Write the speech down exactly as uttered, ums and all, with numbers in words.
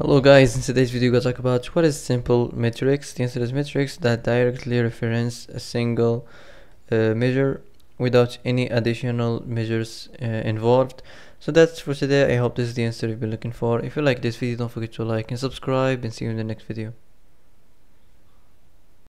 Hello guys, in today's video we're going to talk about what is simple metrics. The answer is metrics that directly reference a single uh, measure without any additional measures uh, involved. So that's for today. I hope this is the answer you've been looking for. If you like this video, don't forget to like and subscribe, and see you in the next video.